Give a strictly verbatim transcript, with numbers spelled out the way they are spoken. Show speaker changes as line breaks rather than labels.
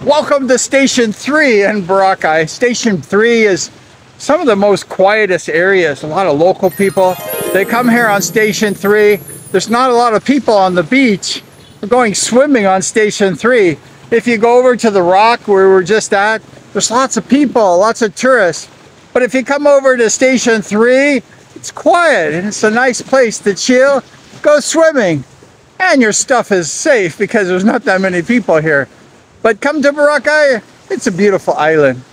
Welcome to Station three in Boracay. Station three is some of the most quietest areas. A lot of local people, they come here on Station three. There's not a lot of people on the beach. We're going swimming on Station three. If you go over to the rock where we're just at, there's lots of people, lots of tourists. But if you come over to Station three, it's quiet and it's a nice place to chill, go swimming. And your stuff is safe because there's not that many people here. But come to Boracay, it's a beautiful island.